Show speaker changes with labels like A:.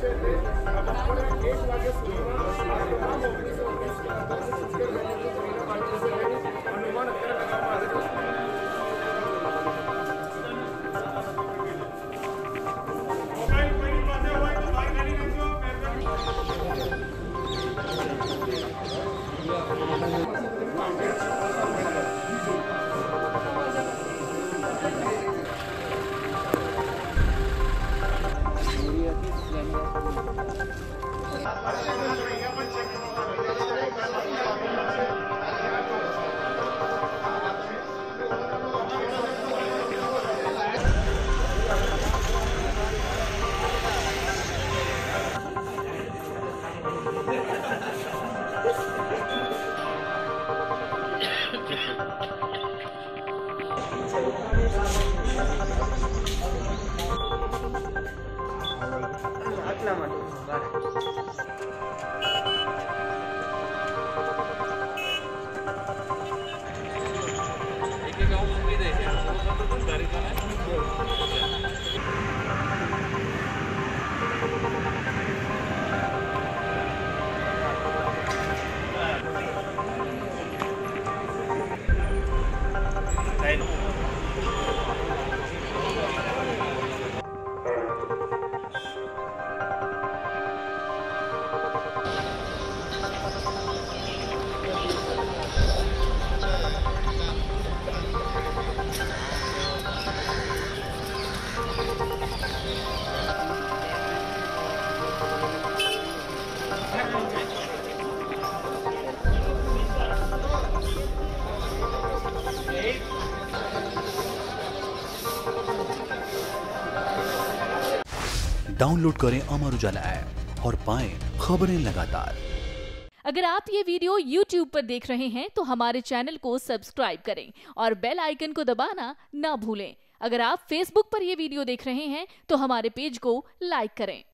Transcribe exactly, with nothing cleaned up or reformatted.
A: આટલા માટે એક એક ગામ મૂકી દે છે તો ગાડી ચાલે
B: डाउनलोड करें अमर उजाला ऐप और पाएं खबरें लगातार।
C: अगर आप ये वीडियो यूट्यूब पर देख रहे हैं तो हमारे चैनल को सब्सक्राइब करें और बेल आइकन को दबाना ना भूलें। अगर आप फेसबुक पर ये वीडियो देख रहे हैं तो हमारे पेज को लाइक करें।